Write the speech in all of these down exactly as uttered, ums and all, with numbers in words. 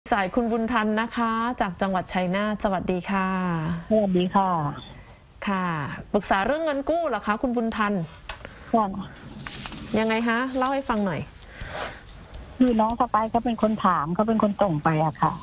สายคุณบุญทันนะคะจากจังหวัดชัยนาทสวัสดีค่ะสวัสดีค่ะค่ะปรึกษาเรื่องเงินกู้เหรอคะคุณบุญทันค่ะยังไงฮะเล่าให้ฟังหน่อยคือน้องสไปเขาเป็นคนถามเขาเป็นคนส่งไปอะค่ะ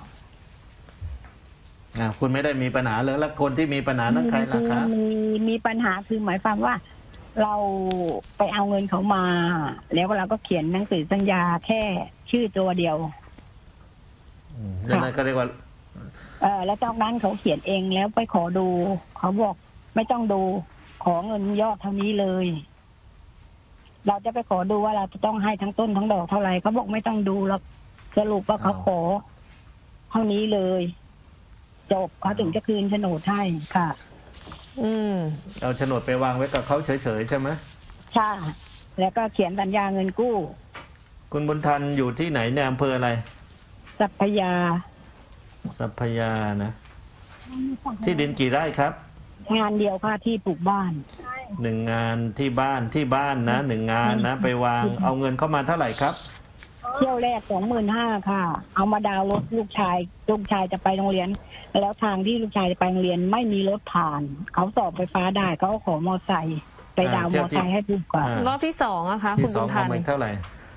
อ่าคุณไม่ได้มีปัญหาเลยแล้วคนที่มีปัญหานั้นใครล่ะคะมีมีปัญหาคือหมายความว่าเราไปเอาเงินเขามาแล้วเราก็เขียนหนังสือสัญญาแค่ชื่อตัวเดียวนั่นก็เรียกว่าเออแล้วจากนั้นเขาเขียนเองแล้วไปขอดูเขาบอกไม่ต้องดูขอเงินยอดเท่านี้เลยเราจะไปขอดูว่าเราจะต้องให้ทั้งต้นทั้งดอกเท่าไหร่เขาบอกไม่ต้องดูแล้วสรุปว่าเขาขอเท่านี้เลยจบเขาถึงจะคืนโฉนดให้ค่ะอืมเอาโฉนดไปวางไว้กับเขาเฉยๆใช่ไหมใช่แล้วก็เขียนสัญญาเงินกู้คุณบุญทันอยู่ที่ไหนในอำเภออะไรสัพยาสัพยานะที่ดินกี่ไร่ครับงานเดียวค่ะที่ปลูกบ้านหนึ่งงานที่บ้านที่บ้านนะหนึ่งงานนะไปวางเอาเงินเข้ามาเท่าไหร่ครับเที่ยวแรกสองหมื่นห้าค่ะเอามาดาวรถลูกชายลูกชายจะไปโรงเรียนแล้วทางที่ลูกชายจะไปโรงเรียนไม่มีรถผ่านเขาสอบไฟฟ้าได้เขาขอมอไซค์ไปดาวมอไซค์ให้ดูก่อนรอบที่สองอะคะคุณบุญทันเท่าไหร่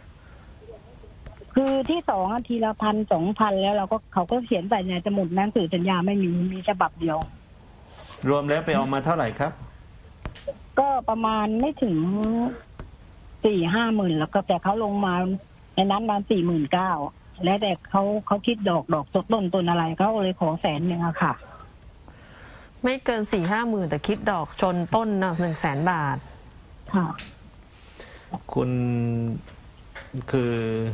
คือที่สองทีละพันสองพันแล้วเราก็เขาก็เขียนใส่ในสมุดหนังสือสัญญาไม่มีมีฉบับเดียวรวมแล้วไปเอามาเท่าไหร่ครับก็ประมาณไม่ถึงสี่ห้าหมื่นแล้วก็แต่เขาลงมาในนั้นมาสี่หมื่นเก้าแล้วแต่เขาเขาคิดดอกดอกต้นต้นอะไรเขาเลยขอแสนหนึ่งอะค่ะไม่เกินสี่ห้าหมื่นแต่คิดดอกชนต้นนะหนึ่งแสนบาทค่ะคุณคือ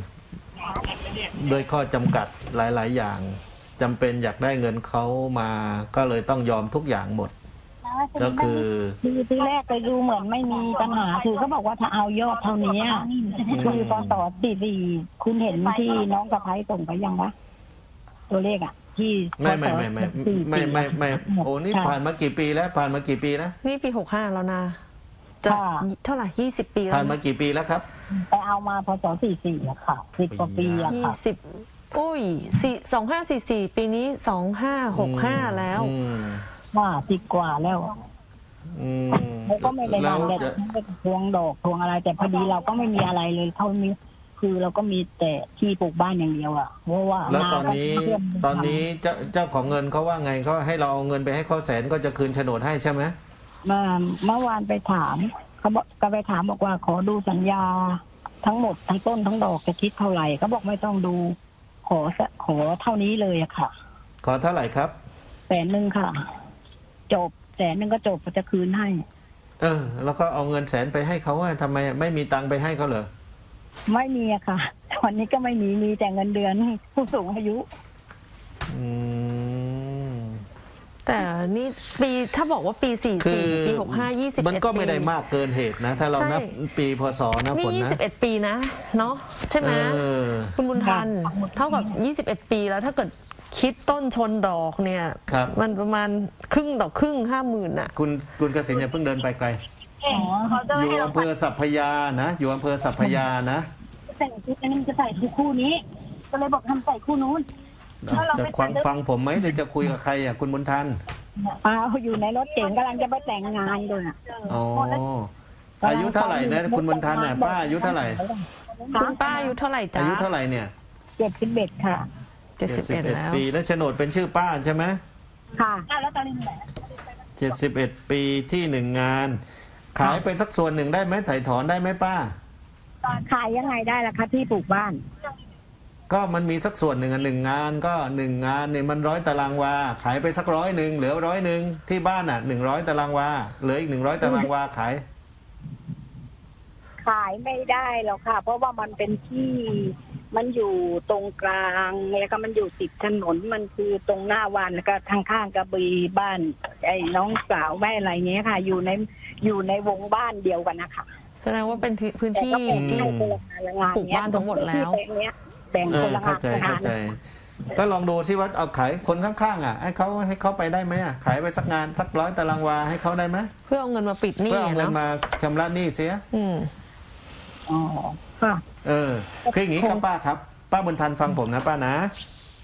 ด้วยข้อจำกัดหลายๆอย่างจำเป็นอยากได้เงินเขามาก็เลยต้องยอมทุกอย่างหมดก็คือคือที่แรกไปดูเหมือนไม่มีปัญหาคือเขาบอกว่าถ้าเอายอดเท่านี้คือพศสี่สี่คุณเห็นที่น้องกระไพส่งไปยังวะตัวเลขอ่ะที่ไม่ไม่ไม่ไม่ไม่ไม่ไม่โอ้นี่ผ่านมากี่ปีแล้วผ่านมากี่ปีแล้วนี่ปีหกห้าแล้วนะจะเท่าไหร่ยี่สิบปีแล้วผ่านมากี่ปีแล้วครับไปเอามาพศสี่สี่อะค่ะสิบกว่าปีอะค่ะยี่สิบอุ้ยสี่สองห้าสี่สี่ปีนี้สองห้าหกห้าแล้วว่าสิบกว่าแล้วเขาก็ไม่ได้นำแต่ทวงดอกทวงอะไรแต่พอดีเราก็ไม่มีอะไรเลยเท่านี้คือเราก็มีแต่ที่ปลูกบ้านอย่างเดียวอะเพราะว่าแล้วตอนนี้ตอนนี้เจ้าเจ้าของเงินเขาว่าไงเขาให้เราเอาเงินไปให้เขาแสนก็จะคืนโฉนดให้ใช่ไหมเมื่อเมื่อวานไปถามเขาบอกก็ไปถามบอกว่าขอดูสัญญาทั้งหมดทั้งต้นทั้งดอกจะคิดเท่าไหร่เขาบอกไม่ต้องดูขอขอเท่านี้เลยอะค่ะขอเท่าไหร่ครับแสนหนึ่งค่ะจบแสนหนึ่งก็จบจะคืนให้เออแล้วก็เอาเงินแสนไปให้เขาว่าทำไมไม่มีตังค์ไปให้เขาเหรอไม่มีอะค่ะตอนนี้ก็ไม่มีมีแต่เงินเดือนผู้สูงอายุอืมแต่นี่ปีถ้าบอกว่าปีสี่สี่ปีหกห้ายี่สิบเอ็ดมันก็ไม่ได้มากเกินเหตุนะถ้าเรานับปีพศนะฝนนะนี่ยี่สิบเอ็ดปีนะเนาะใช่ไหมคุณบุญทันเท่ากับยี่สิบเอ็ดปีแล้วถ้าเกิดคิดต้นชนดอกเนี่ยมันประมาณครึ่งต่อครึ่งห้าหมื่นอ่ะคุณคุณเกษมอย่าเพิ่งเดินไปไกลอยู่อำเภอสัพพยานะอยู่อำเภอสัพพยานะใส่ชุดนี้จะใส่ชุดคู่นี้ก็เลยบอกทำใส่คู่นู้นจะฟังฟังผมไหมหรือจะคุยกับใครอ่ะคุณบุญทันอ้าวอยู่ในรถเก๋งกำลังจะไปแต่งงานด้วยอ๋ออายุเท่าไหร่นะคุณบุญทันเนี่ยป้าอายุเท่าไหร่คุณป้าอายุเท่าไหร่จ๊ะอายุเท่าไหร่เนี่ยเจ็ดสิบเอ็ดค่ะเจ็ดสิบเอ็ดแล้วปีแล้วโฉนดเป็นชื่อป้าใช่ไหมค่ะแล้วตอนนี้เจ็ดสิบเอ็ดปีที่หนึ่งงานขายไปสักส่วนหนึ่งได้ไหมถ่ายถอนได้ไหมป้าขายยังไงได้ล่ะคะที่ปลูกบ้านก็มันมีสักส่วนหนึ่งอ่ะหนึ่งงานก็หนึ่งงานเนี่ยมันร้อยตารางวาขายไปสักร้อยหนึ่งเหลือร้อยหนึ่งที่บ้านอ่ะหนึ่งร้อยตารางวาเหลืออีกหนึ่งร้อยตารางวาขายขายไม่ได้หรอกค่ะเพราะว่ามันเป็นที่มันอยู่ตรงกลางแล้วก็มันอยู่ติดถนนมันคือตรงหน้าวันแล้วก็ทางข้างกระบีบ้านไอ้น้องสาวแม่อะไรเงี้ยค่ะอยู่ในอยู่ในวงบ้านเดียวกันนะคะแสดงว่าเป็นพื้นที่ที่ปลูกบ้านทั้งหมดแล้วแบ่งคนละงานเข้าใจเข้าใจก็ลองดูที่ว่าเอาขายคนข้างๆอ่ะให้เขาให้เขาไปได้ไหมอ่ะขายไปสักงานสักร้อยตารางวาให้เขาได้ไหมเพื่อเอาเงินมาปิดหนี้เพื่อเอาเงินมาชำระหนี้เสียอืมอ๋อค่ะเออคืออย่างนี้ครับป้าครับป้าบุญทันฟังผมนะป้านะ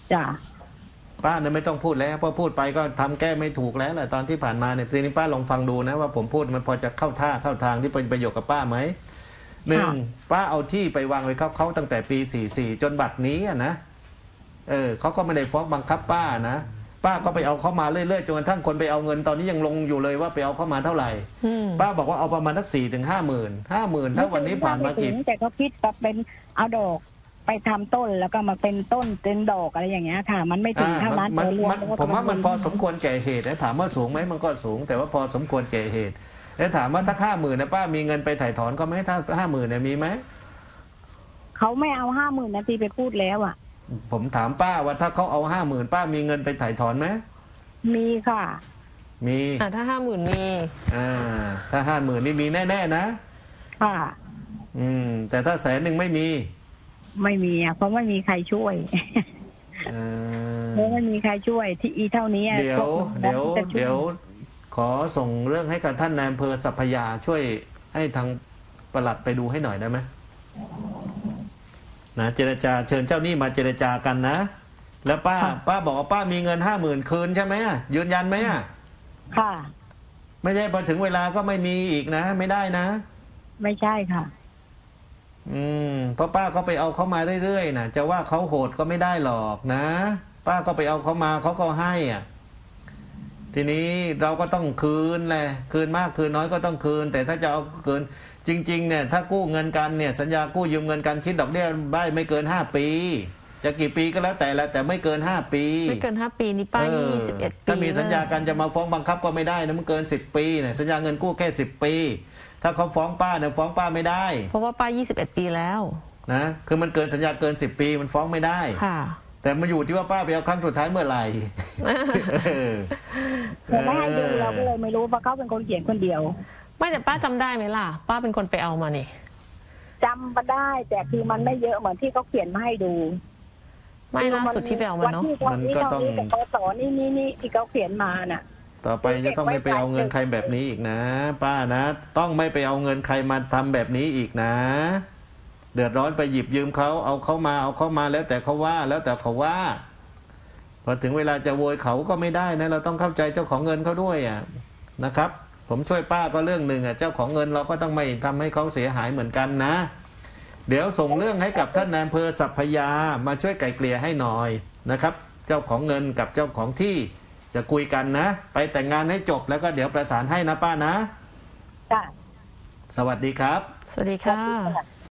จ้ะป้าเนี่ยไม่ต้องพูดแล้วเพราะพูดไปก็ทำแก้ไม่ถูกแล้วแหละตอนที่ผ่านมาเนี่ยทีนี้ป้าลองฟังดูนะว่าผมพูดมันพอจะเข้าท่าเข้าทางที่เป็นประโยชน์กับป้าไหมหนึ่งป้าเอาที่ไปวางไว้เขาเขาตั้งแต่ปีสี่สี่จนบัดนี้อะนะเออเขาก็ไม่ได้ฟ้องบังคับป้านะป้าก็ไปเอาเขามาเรื่อยๆจนกระทั่งคนไปเอาเงินตอนนี้ยังลงอยู่เลยว่าไปเอาเข้ามาเท่าไหร่ป้าบอกว่าเอาประมาณสักสี่ถึงห้าหมื่นห้าหมื่นถ้าวันนี้ผ่านมากี่แต่เขาคิดแบบเป็นเอาดอกไปทำต้นแล้วก็มาเป็นต้นเป็นดอกอะไรอย่างเงี้ยค่ะ มันไม่ถึงเท่านั้นมันรวมันผมว่ามันพอสมควรแก่เหตุนะถามว่าสูงไหมมันก็สูง แต่ว่าพอสมควรแก่เหตุแล้วถามว่าถ้าห้าหมื่นนะป้ามีเงินไปถ่ายถอนก็ไหมถ้าห้าหมื่นเนี่ยมีไหมเขาไม่เอาห้าหมื่นนาทีไปพูดแล้วอ่ะผมถามป้าว่าถ้าเขาเอาห้าหมื่นป้ามีเงินไปถ่ายถอนไหมมีค่ะมีอ่าถ้าห้าหมื่นมีอ่าถ้าห้าหมื่นนี่มีแน่ๆนะค่ะอืมแต่ถ้าแสนหนึ่งไม่มีไม่มีอ่ะเพราะไม่มีใครช่วยเพราะไม่มีใครช่วยที่อีเท่านี้เดี๋ยวเดี๋ยวเดี๋ยวขอส่งเรื่องให้กับท่านนายอำเภอสัพพยาช่วยให้ทางปลัดไปดูให้หน่อยได้ไหมนะเจรจาเชิญเจ้าหนี้มาเจรจากันนะแล้วป้าป้าบอกว่าป้ามีเงินห้าหมื่นคืนใช่ไหมยืนยันไหมอ่ะค่ะไม่ใช่พอถึงเวลาก็ไม่มีอีกนะไม่ได้นะไม่ใช่ค่ะอืมเพราะป้าก็ไปเอาเขามาเรื่อยๆนะจะว่าเขาโหดก็ไม่ได้หรอกนะป้าก็ไปเอาเขามาเขาก็ให้อ่ะทีนี้เราก็ต้องคืนแหละคืนมากคืนน้อยก็ต้องคืนแต่ถ้าจะเอาคืนจริงๆเนี่ยถ้ากู้เงินกันเนี่ยสัญญากู้ยืมเงินกันคิดดอกเบี้ยได้ไม่เกินห้าปีจะกี่ปีก็แล้วแต่ละแต่ไม่เกินห้าปีไม่เกินห้าปีนี่ป้ายี่สิบเอ็ดปีถ้ามีสัญญากันจะมาฟ้องบังคับก็ไม่ได้นะมันเกินสิบปีเนี่ยสัญญาเงินกู้แค่สิบปีถ้าเขาฟ้องป้าเนี่ยฟ้องป้าไม่ได้เพราะว่าป้ายี่สิบเอ็ดปีแล้วนะคือมันเกินสัญญาเกินสิบปีมันฟ้องไม่ได้ค่ะแต่มาอยู่ที่ว่าป้าไปเอาครั้งสุดท้ายเมื่อไหร่แต่ไม่ให้ดูเราก็เลยไม่รู้เพราะเขาเป็นคนเขียนคนเดียวไม่แต่ป้าจำได้ไหมล่ะป้าเป็นคนไปเอามานี่จำมาได้แต่คือมันไม่เยอะเหมือนที่เขาเขียนมาให้ดูไม่ล่าสุดที่ไปเอามาเนาะมันก็ต้องปสนี่นี่นี่ที่เขาเขียนมาน่ะต่อไปจะต้องไม่ไปเอาเงินใครแบบนี้อีกนะป้านะต้องไม่ไปเอาเงินใครมาทำแบบนี้อีกนะเดือดร้อนไปหยิบยืมเขาเอาเขามาเอาเขามาแล้วแต่เขาว่าแล้วแต่เขาว่าพอถึงเวลาจะโวยเขาก็ไม่ได้นะเราต้องเข้าใจเจ้าของเงินเขาด้วยอ่ะนะครับผมช่วยป้าก็เรื่องหนึ่งอ่ะเจ้าของเงินเราก็ต้องไม่ทำให้เขาเสียหายเหมือนกันนะเดี๋ยวส่งเรื่องให้กับท่านนายอำเภอสัพพยามาช่วยไกล่เกลี่ยให้หน่อยนะครับเจ้าของเงินกับเจ้าของที่จะคุยกันนะไปแต่งงานให้จบแล้วก็เดี๋ยวประสานให้นะป้านะจ้ะสวัสดีครับสวัสดีค่ะ